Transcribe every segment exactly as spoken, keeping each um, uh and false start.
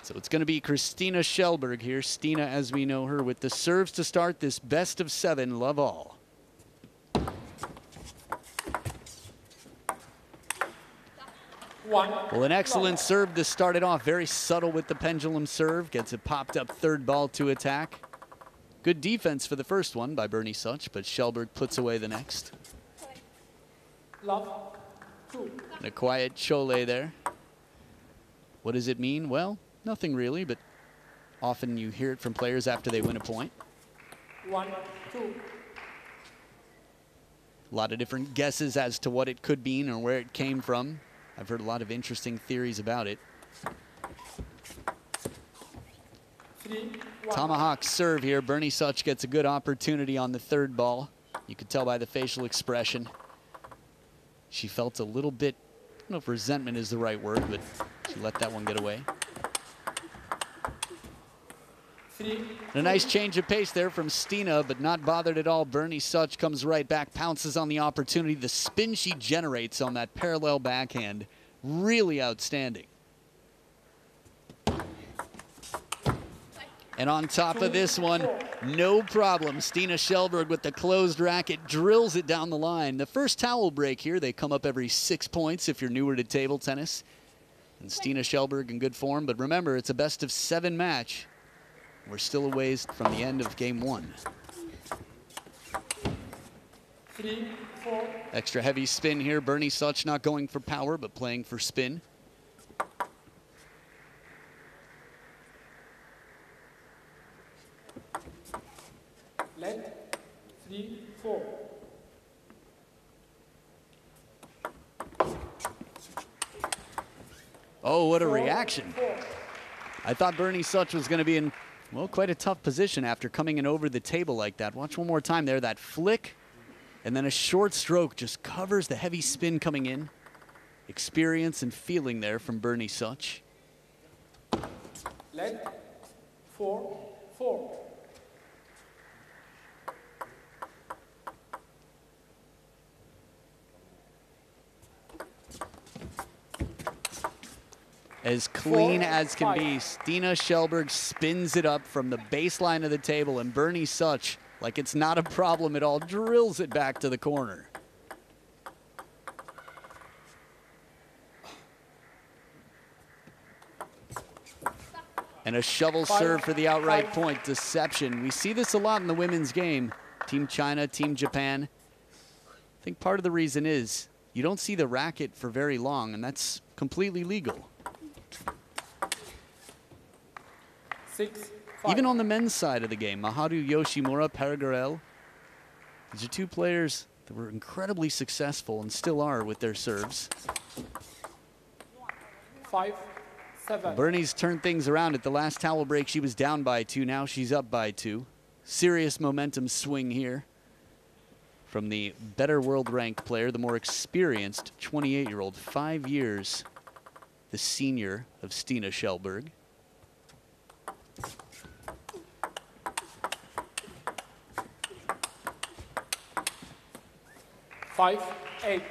So it's going to be Kristina Kjellberg here. Stina, as we know her, with the serves to start this best of seven love all. One. Well, an excellent serve to start it off. Very subtle with the pendulum serve. Gets it popped up third ball to attack. Good defense for the first one by Bernie Such, but Kjellberg puts away the next. Love. Two. And a quiet chole there. What does it mean? Well, nothing really, but often you hear it from players after they win a point. One, two. A lot of different guesses as to what it could mean or where it came from. I've heard a lot of interesting theories about it. Three, one. Tomahawk serve here. Bernie Such gets a good opportunity on the third ball. You could tell by the facial expression. She felt a little bit, I don't know if resentment is the right word, but she let that one get away. Three, and a nice change of pace there from Stina, but not bothered at all. Bernie Such comes right back, pounces on the opportunity. The spin she generates on that parallel backhand, really outstanding. And on top of this one, no problem. Stina Kjellberg with the closed racket drills it down the line. The first towel break here, they come up every six points if you're newer to table tennis. And Stina Kjellberg in good form, but remember, it's a best of seven match. We're still a ways from the end of game one. Three, four. Extra heavy spin here. Bernie Such not going for power, but playing for spin. Let. Three, four. Oh, what a Four, reaction. Four. I thought Bernie Such was going to be in, well, quite a tough position after coming in over the table like that. Watch one more time there. That flick and then a short stroke just covers the heavy spin coming in. Experience and feeling there from Bernie Such. Let. Four, four. As clean Four, as can five. be, Stina Kjellberg spins it up from the baseline of the table, and Bernie Such, like it's not a problem at all, drills it back to the corner. And a shovel Five, serve for the outright five. point. Deception. We see this a lot in the women's game. Team China, Team Japan. I think part of the reason is you don't see the racket for very long, and that's completely legal. Six, five. Even on the men's side of the game, Maharu Yoshimura, Paragarel, these are two players that were incredibly successful and still are with their serves. Five, seven. Bernie's turned things around. At the last towel break, she was down by two. Now she's up by two. Serious momentum swing here from the better world ranked player, the more experienced twenty-eight-year-old, five years, the senior of Stina Kjellberg. Five, eight.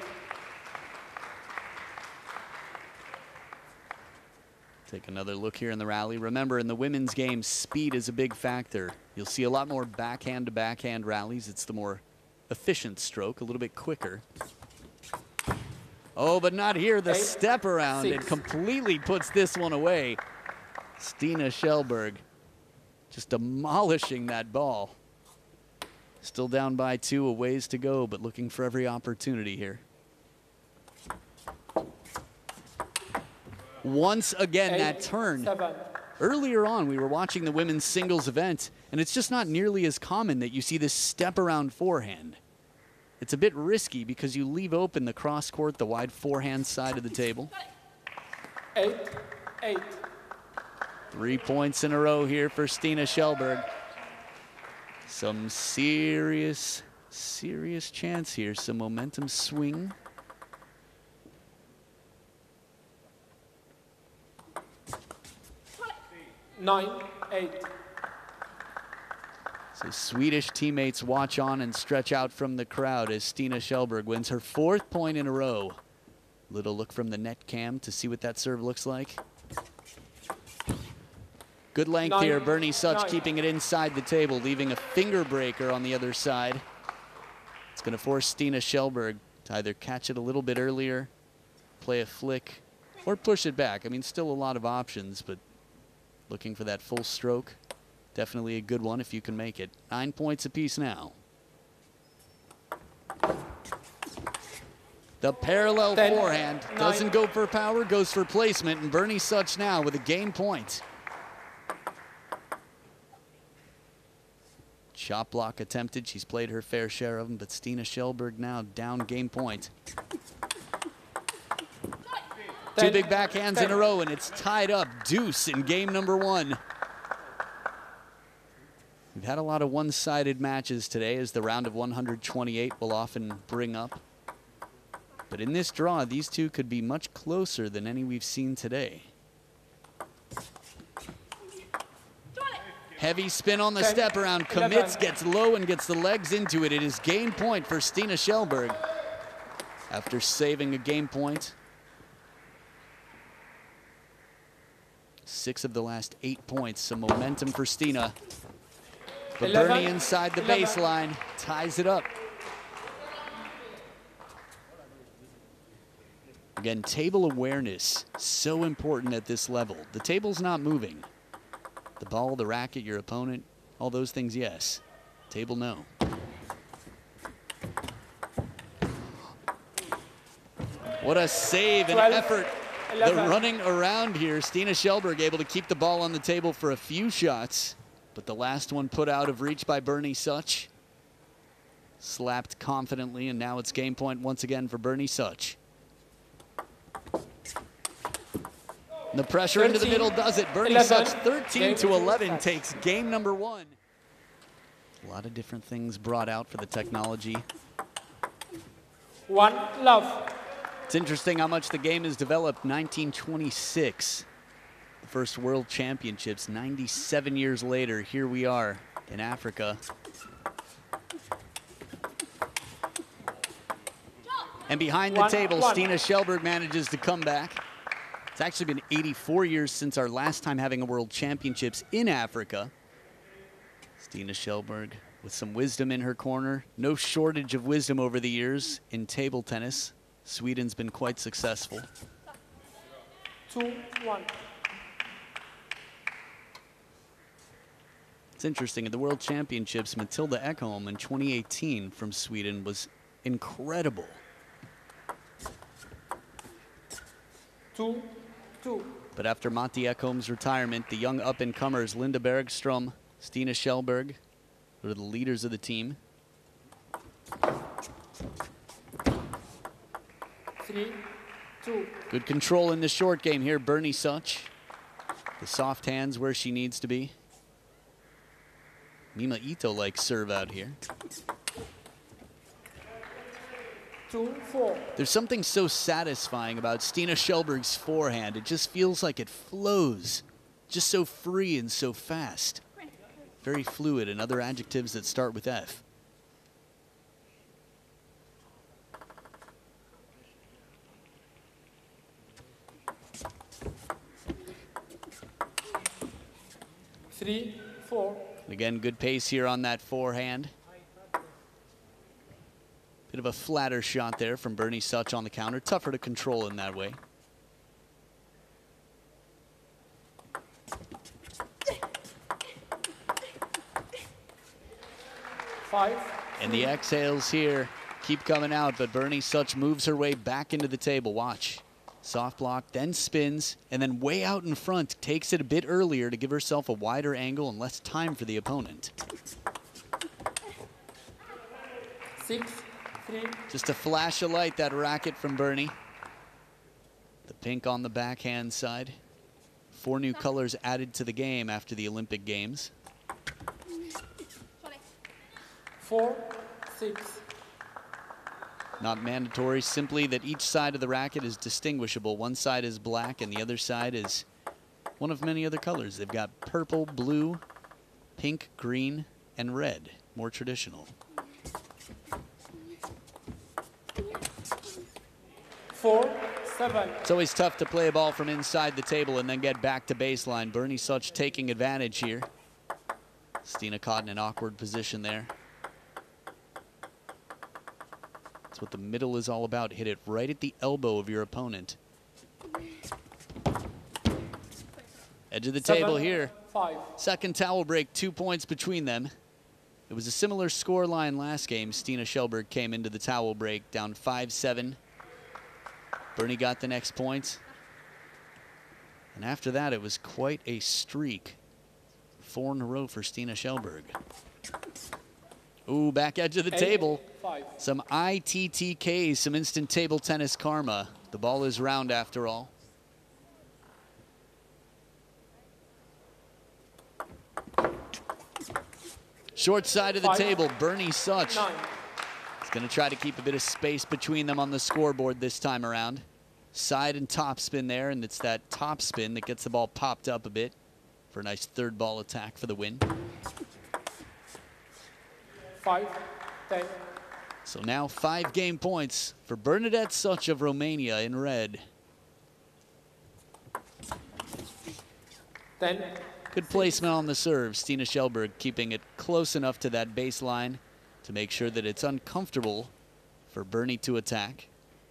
Take another look here in the rally. Remember, in the women's game, speed is a big factor. You'll see a lot more backhand to backhand rallies. It's the more efficient stroke, a little bit quicker. Oh, but not here. The Eight, step around, it six. completely puts this one away. Stina Kjellberg just demolishing that ball. Still down by two, a ways to go, but looking for every opportunity here. Once again, Eight, that turn. Seven. Earlier on, we were watching the women's singles event, and it's just not nearly as common that you see this step around forehand. It's a bit risky because you leave open the cross court, the wide forehand side of the table. Eight, eight. Three points in a row here for Stina Kjellberg. Some serious, serious chance here. Some momentum swing. Nine, eight. So Swedish teammates watch on and stretch out from the crowd as Stina Kjellberg wins her fourth point in a row. Little look from the net cam to see what that serve looks like. Good length Nine, here. Bernie Such nine. keeping it inside the table, leaving a finger breaker on the other side. It's going to force Stina Kjellberg to either catch it a little bit earlier, play a flick, or push it back. I mean, still a lot of options, but looking for that full stroke. Definitely a good one if you can make it. Nine points apiece now. The parallel Ten, forehand nine. doesn't go for power, goes for placement, and Bernie Such now with a game point. Shot block attempted. She's played her fair share of them, but Stina Kjellberg now down game point. Ten, Two big backhands ten. in a row, and it's tied up. Deuce in game number one. We've had a lot of one-sided matches today, as the round of one hundred twenty-eight will often bring up. But in this draw, these two could be much closer than any we've seen today. Heavy spin on the Ten, step around, commits, eleven. gets low and gets the legs into it. It is game point for Stina Kjellberg after saving a game point. Six of the last eight points, some momentum for Stina. But Eleven, Bernie inside the eleven. baseline ties it up. Again, table awareness, so important at this level. The table's not moving. The ball, the racket, your opponent, all those things, yes. Table, no. What a save and twelve, effort. eleven. The running around here. Stina Kjellberg able to keep the ball on the table for a few shots, but the last one put out of reach by Bernie Such. Slapped confidently, and now it's game point once again for Bernie Such. The pressure into the thirteen, middle does it. Bernie eleven. Such thirteen Game to eleven set. takes game number one. A lot of different things brought out for the technology. One love. It's interesting how much the game has developed. nineteen twenty-six, the first World Championships. ninety-seven years later, here we are in Africa. And behind the One, table, one. Stina Kjellberg manages to come back. It's actually been eighty-four years since our last time having a World Championships in Africa. Stina Kjellberg with some wisdom in her corner. No shortage of wisdom over the years in table tennis. Sweden's been quite successful. Two, one. It's interesting, at the World Championships, Matilda Ekholm in twenty eighteen from Sweden was incredible. Two, two. But after Matti Ekholm's retirement, the young up-and-comers Linda Bergstrom, Stina Kjellberg, are the leaders of the team. Three, two. Good control in the short game here, Bernie Such. The soft hands where she needs to be. Mima Ito-like serve out here. Two, four. There's something so satisfying about Stina Kjellberg's forehand. It just feels like it flows. Just so free and so fast. Very fluid, and other adjectives that start with F. Three, four. Again, good pace here on that forehand. Bit of a flatter shot there from Bernie Such on the counter. Tougher to control in that way. Five. And the exhales here keep coming out, but Bernie Such moves her way back into the table. Watch. Soft block, then spins, and then way out in front, takes it a bit earlier to give herself a wider angle and less time for the opponent. Six, three. Just a flash of light, that racket from Bernie. The pink on the backhand side. Four new colors added to the game after the Olympic Games. Four, six. Not mandatory, simply that each side of the racket is distinguishable. One side is black and the other side is one of many other colors. They've got purple, blue, pink, green, and red. More traditional. Four, seven. It's always tough to play a ball from inside the table and then get back to baseline. Bernie Such taking advantage here. Stina caught in an awkward position there. That's what the middle is all about. Hit it right at the elbow of your opponent. Edge of the Seven, table here. Five. Second towel break, two points between them. It was a similar score line last game. Stina Kjellberg came into the towel break down five seven. Bernie got the next points. And after that, it was quite a streak. Four in a row for Stina Kjellberg. Ooh, back edge of the Eight, table. Five. Some I T T Ks, some instant table tennis karma. The ball is round after all. Short side of the Five. table, Bernie Such. Nine. He's going to try to keep a bit of space between them on the scoreboard this time around. Side and top spin there, and it's that top spin that gets the ball popped up a bit for a nice third ball attack for the win. Five. Ten. So now five game points for Bernadette Such of Romania in red. Ten. Good placement on the serve. Stina Kjellberg keeping it close enough to that baseline to make sure that it's uncomfortable for Bernie to attack.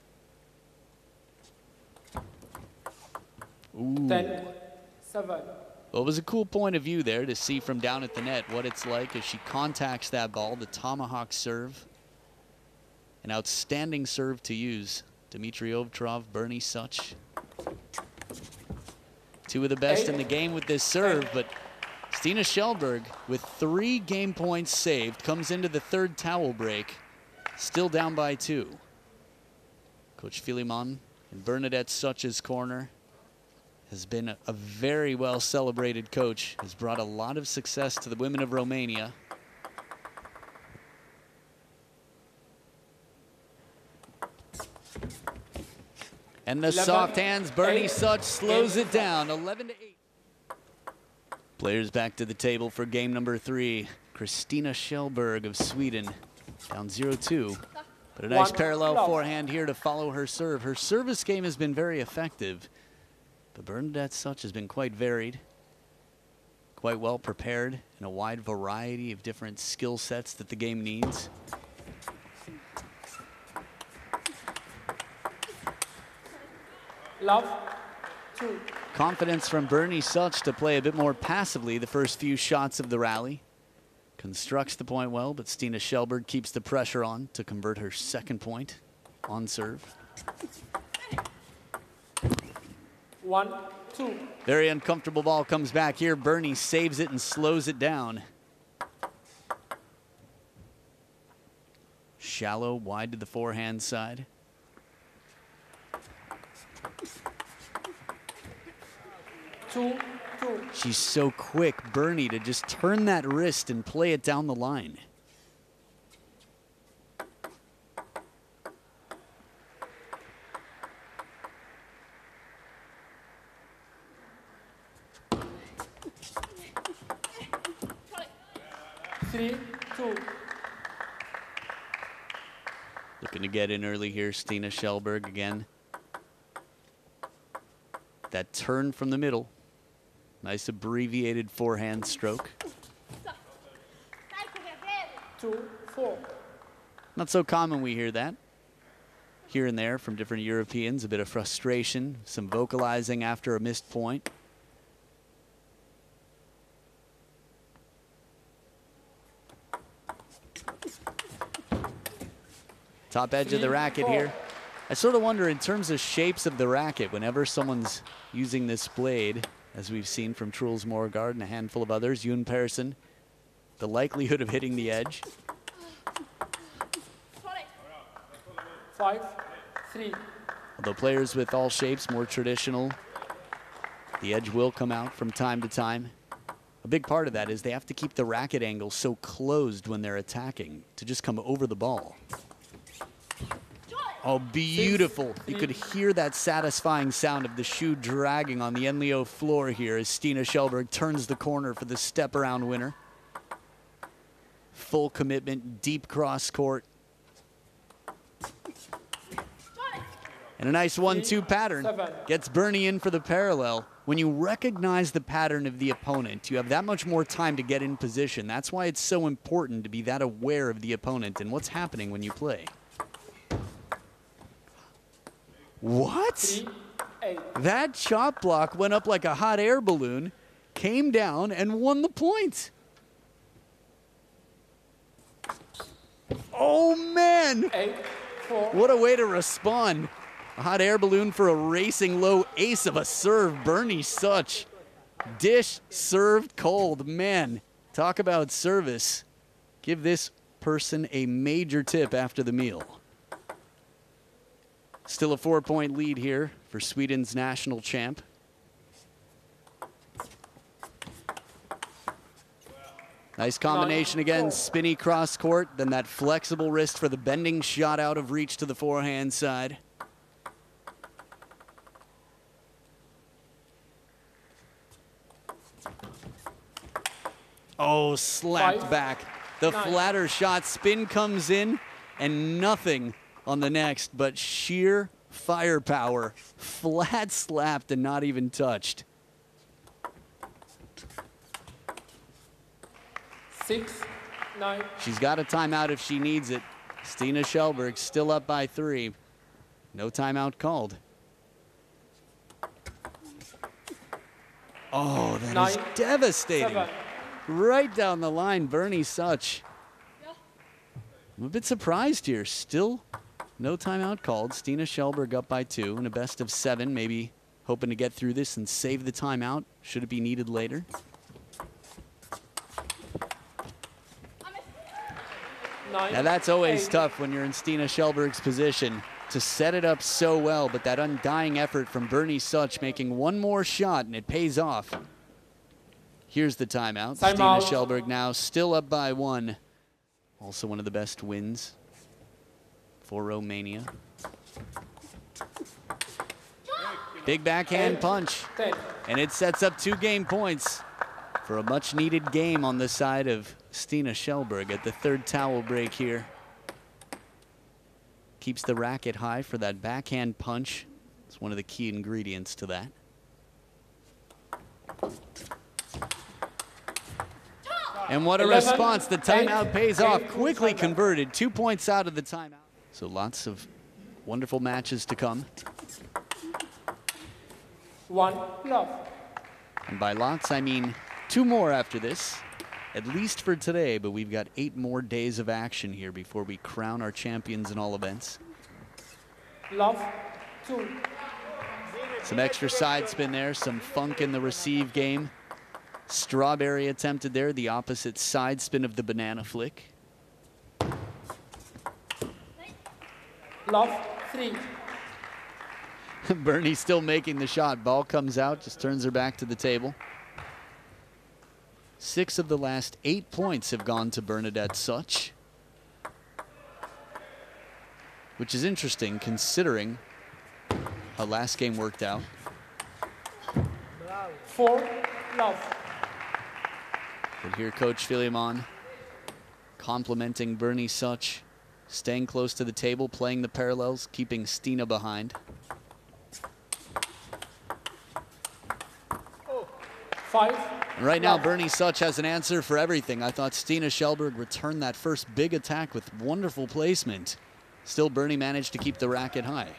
Ooh. Ten. Seven. Well, it was a cool point of view there to see from down at the net what it's like as she contacts that ball, the tomahawk serve. An outstanding serve to use. Dmitry Ovtcharov, Bernie Such. Two of the best Eight. in the game with this serve, but Stina Kjellberg, with three game points saved, comes into the third towel break, still down by two. Coach Philemon in Bernadette Such's corner has been a, a very well celebrated coach, has brought a lot of success to the women of Romania. And the eleven, soft hands, Bernie eight, Such slows game it down, eleven to eight. Players back to the table for game number three. Kristina Kjellberg of Sweden, down zero two. But a nice One, parallel love. forehand here to follow her serve. Her service game has been very effective, but Bernadette Such has been quite varied, quite well prepared in a wide variety of different skill sets that the game needs. Love. Two. Confidence from Bernie Such to play a bit more passively the first few shots of the rally. Constructs the point well, but Stina Kjellberg keeps the pressure on to convert her second point on serve. One. Two. Very uncomfortable ball comes back here. Bernie saves it and slows it down. Shallow, wide to the forehand side. Two. Two. She's so quick, Bernie, to just turn that wrist and play it down the line. Three. Two. Looking to get in early here, Stina Kjellberg again. That turn from the middle. Nice abbreviated forehand stroke. Two. Four. Not so common we hear that. Here and there from different Europeans, a bit of frustration, some vocalizing after a missed point. Top edge of the racket here. I sort of wonder in terms of shapes of the racket, whenever someone's using this blade, as we've seen from Truls Morgard and a handful of others, Yoon Persson, the likelihood of hitting the edge. Five. Three. Although players with all shapes, more traditional, the edge will come out from time to time. A big part of that is they have to keep the racket angle so closed when they're attacking to just come over the ball. Oh, beautiful. You could hear that satisfying sound of the shoe dragging on the Enlio floor here as Stina Kjellberg turns the corner for the step around winner. Full commitment, deep cross court. And a nice one two pattern seven. gets Bernie in for the parallel. When you recognize the pattern of the opponent, you have that much more time to get in position. That's why it's so important to be that aware of the opponent and what's happening when you play. What? Three, eight. That chop block went up like a hot air balloon, came down, and won the point. Oh, man. Eight, four. What a way to respond. A hot air balloon for a racing low ace of a serve. Bernie Such. Dish served cold. Man, talk about service. Give this person a major tip after the meal. Still a four-point lead here for Sweden's national champ. Nice combination again, spinny cross court, then that flexible wrist for the bending shot out of reach to the forehand side. Oh, slapped Five, back. The nine. flatter shot, spin comes in, and nothing on the next, but sheer firepower. Flat slapped and not even touched. Six, nine. She's got a timeout if she needs it. Stina Kjellberg still up by three. No timeout called. Oh, that Nine, is devastating. seven. Right down the line, Bernie Such. I'm a bit surprised here. Still no timeout called. Stina Kjellberg up by two in a best of seven, maybe hoping to get through this and save the timeout should it be needed later. Nine, Now that's always eight. tough when you're in Stina Kjellberg's position to set it up so well, but that undying effort from Bernie Such making one more shot and it pays off. Here's the timeout. Stina Timeout. Kjellberg now still up by one. Also one of the best wins for Romania. Big backhand Eight, punch, ten. and it sets up two game points for a much needed game on the side of Stina Kjellberg at the third towel break here. Keeps the racket high for that backhand punch. It's one of the key ingredients to that. And what a eleven, response. The timeout eight, pays eight, off. two, Quickly seven. converted. Two points out of the timeout. So lots of wonderful matches to come. One, love. And by lots, I mean two more after this. At least for today, but we've got eight more days of action here before we crown our champions in all events. Love, two. Some extra side spin there, some funk in the receive game. Strawberry attempted there, the opposite side spin of the banana flick. Love, three. Bernie still making the shot. Ball comes out, just turns her back to the table. Six of the last eight points have gone to Bernadette Such, which is interesting considering how last game worked out. Four, love. But here Coach Philemon complimenting Bernie Such, staying close to the table, playing the parallels, keeping Stina behind. Five. And right now, love. Bernie Such has an answer for everything. I thought Stina Kjellberg returned that first big attack with wonderful placement. Still, Bernie managed to keep the racket high.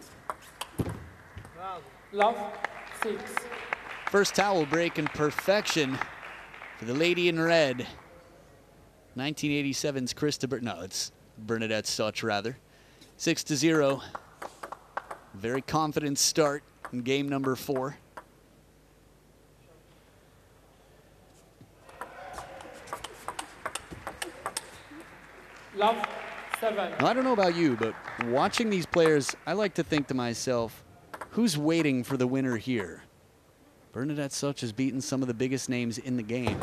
Love, six. First towel break in perfection for the lady in red. nineteen eighty-seven's Krista Ber- no, it's Bernadette Such rather. Six to zero. Very confident start in game number four. Love, seven. Now, I don't know about you, but watching these players, I like to think to myself, who's waiting for the winner here? Bernadette Such has beaten some of the biggest names in the game.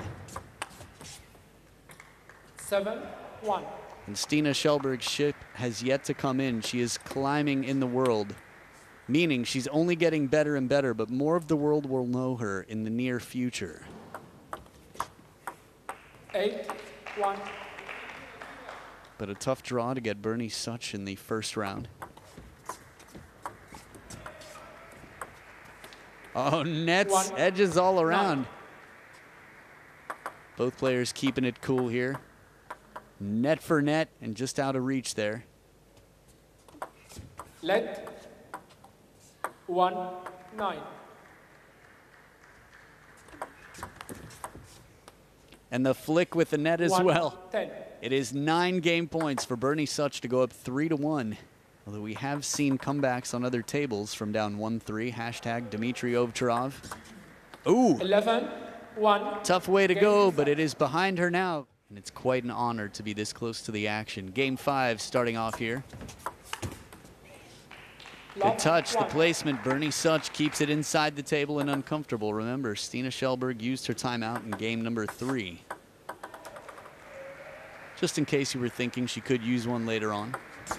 Seven, one. And Stina Kjellberg's ship has yet to come in. She is climbing in the world, meaning she's only getting better and better, but more of the world will know her in the near future. Eight, one. But a tough draw to get Bernie Such in the first round. Oh, nets, One. edges all around. Nine. Both players keeping it cool here. Net for net and just out of reach there. Let. One. Nine. And the flick with the net as One, well. ten. It is nine game points for Bernie Such to go up three to one. Although we have seen comebacks on other tables from down one three. Hashtag Dmitry Ovcharov. Ooh, Eleven. One. tough way to Game go, five. but it is behind her now. And it's quite an honor to be this close to the action. Game five starting off here. Good Love. touch, the One. placement. Bernie Such keeps it inside the table and uncomfortable. Remember, Stina Shellberg used her timeout in game number three. Just in case you were thinking she could use one later on.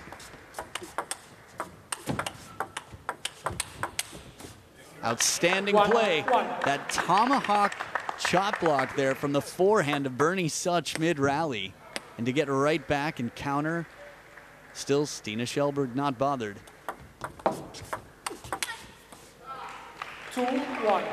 Outstanding One, play. one. That tomahawk chop block there from the forehand of Bernie Such mid-rally. And to get right back and counter, still Stina Shellberg not bothered. Two. One.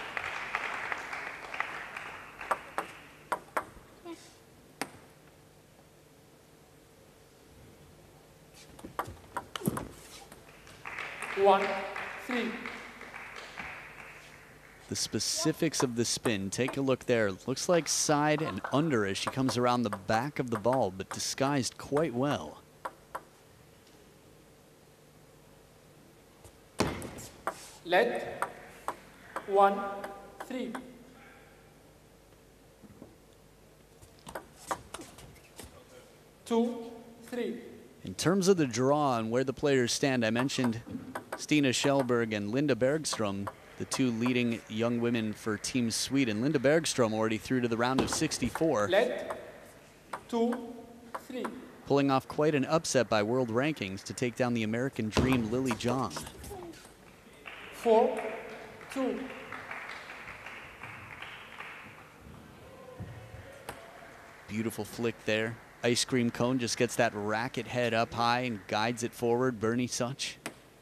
One. Three. The specifics of the spin, take a look there. Looks like side and under as she comes around the back of the ball, but disguised quite well. Let. One. Three. Two. Three. In terms of the draw and where the players stand, I mentioned Stina Shellberg and Linda Bergstrom, the two leading young women for Team Sweden. Linda Bergstrom already through to the round of sixty-four. Let. Two. Three. Pulling off quite an upset by world rankings to take down the American Dream Lily John. Four. Two. Beautiful flick there. Ice cream cone just gets that racket head up high and guides it forward. Bernie Such.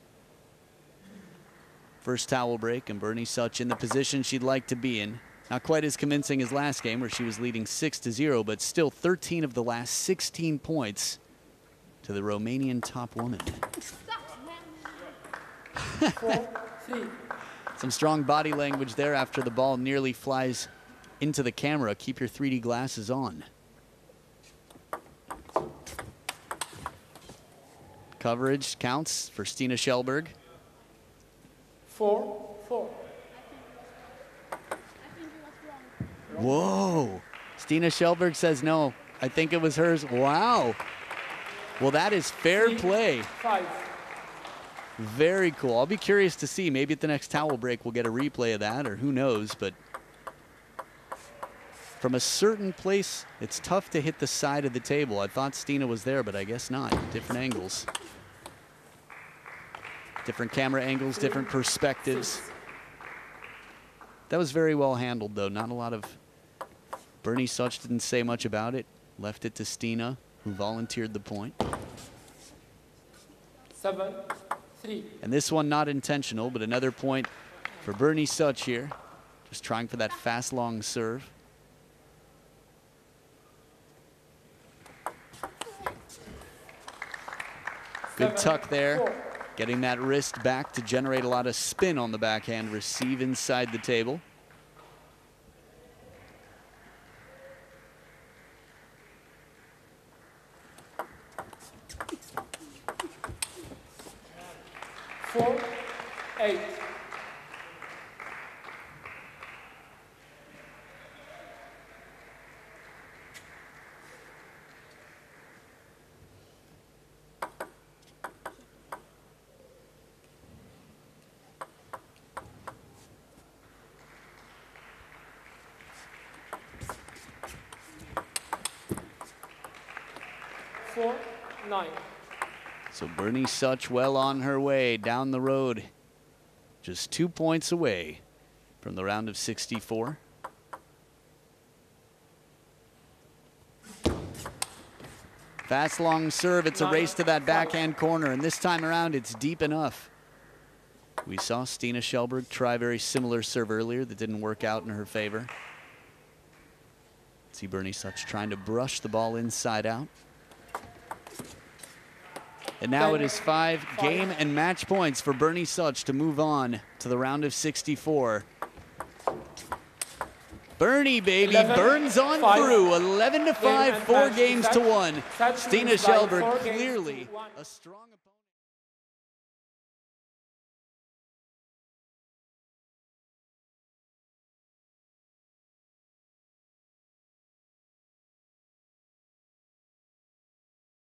First towel break, and Bernie Such in the position she'd like to be in. Not quite as convincing as last game where she was leading six to zero, but still thirteen of the last sixteen points to the Romanian top woman. Four. Three. Some strong body language there after the ball nearly flies into the camera. Keep your three D glasses on. Coverage counts for Stina Shellberg. Four. Four. Whoa. Stina Shellberg says no. I think it was hers. Wow. Well, that is fair Three, play. Five. Very cool. I'll be curious to see. Maybe at the next towel break we'll get a replay of that, or who knows. But from a certain place, it's tough to hit the side of the table. I thought Stina was there, but I guess not. Different angles. Different camera angles, different perspectives. That was very well handled, though. Not a lot of... Bernie Such didn't say much about it. Left it to Stina, who volunteered the point. Seven. Three. And this one not intentional, but another point for Bernie Such here. Just trying for that fast, long serve. Good Seven, tuck there. four. Getting that wrist back to generate a lot of spin on the backhand receive inside the table. Four. Eight. Four. Nine. So Bernie Such well on her way down the road. Just two points away from the round of sixty-four. Fast long serve. It's a race to that backhand corner, and this time around it's deep enough. We saw Stina Kjellberg try a very similar serve earlier that didn't work out in her favor. See Bernie Such trying to brush the ball inside out. And now it is five game and match points for Bernie Such to move on to the round of sixty-four. Bernie, baby, eleven, burns on five. through. eleven to five, and four match. games to Such- one. Such Stina wins by Kjellberg four games to clearly one. a strong opponent.